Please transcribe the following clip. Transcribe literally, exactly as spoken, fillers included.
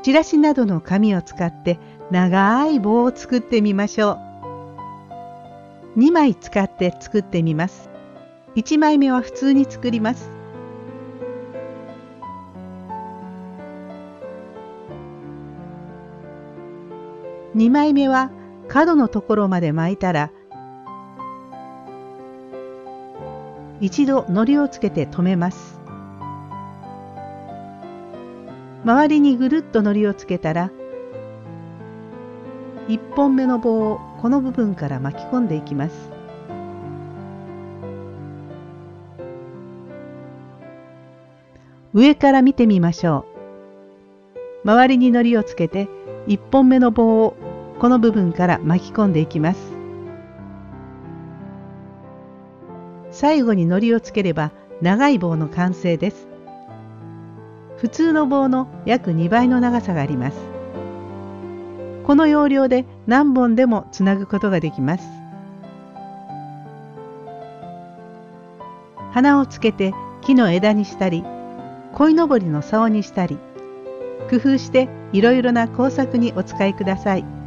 チラシなどの紙を使って長い棒を作ってみましょう。にまい使って作ってみます。いちまいめは普通に作ります。にまいめは角のところまで巻いたら、一度糊をつけて留めます。周りにぐるっと糊をつけたら、いっぽんめの棒をこの部分から巻き込んでいきます。上から見てみましょう。周りに糊をつけていっぽんめの棒をこの部分から巻き込んでいきます。最後に糊をつければ長い棒の完成です。普通の棒の約にばいの長さがあります。この要領で何本でもつなぐことができます。花をつけて木の枝にしたり、鯉のぼりの竿にしたり、工夫していろいろな工作にお使いください。